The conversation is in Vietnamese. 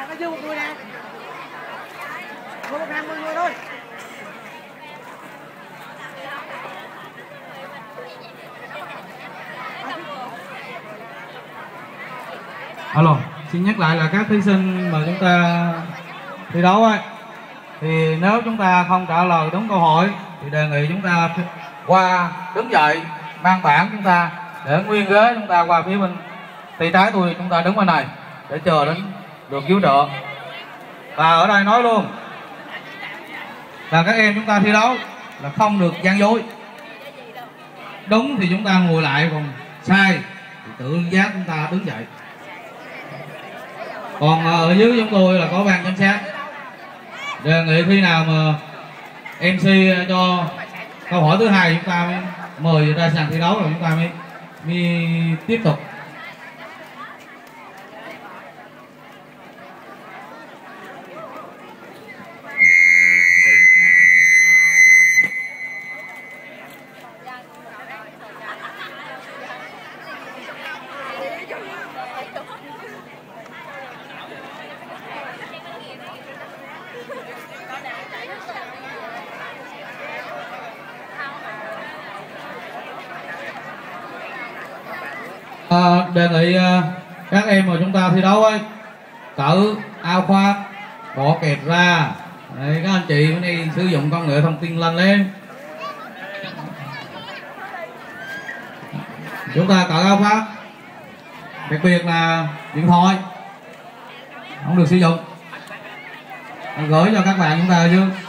nó dư một người nè. Một hàng 10 người thôi. Alo, xin nhắc lại là các thí sinh mà chúng ta thi đấu ấy, thì nếu chúng ta không trả lời đúng câu hỏi thì đề nghị chúng ta qua đứng dậy mang bảng chúng ta để nguyên ghế chúng ta qua phía bên tay trái tôi, chúng ta đứng bên này để chờ đến được cứu trợ. Và ở đây nói luôn là các em chúng ta thi đấu là không được gian dối. Đúng thì chúng ta ngồi lại, còn sai thì tự giác chúng ta đứng dậy. Còn ở dưới chúng tôi là có ban giám sát. Đề nghị khi nào mà MC cho câu hỏi thứ hai chúng ta mới mời ra sàn thi đấu, rồi chúng ta mới tiếp tục. Đề nghị các em mà chúng ta thi đấu ấy cởi áo khoác, bỏ kẹp ra. Đấy, các anh chị mới đi sử dụng công nghệ thông tin lên. Chúng ta cởi áo khoác, đặc biệt là điện thoại không được sử dụng, gửi cho các bạn chúng ta chứ.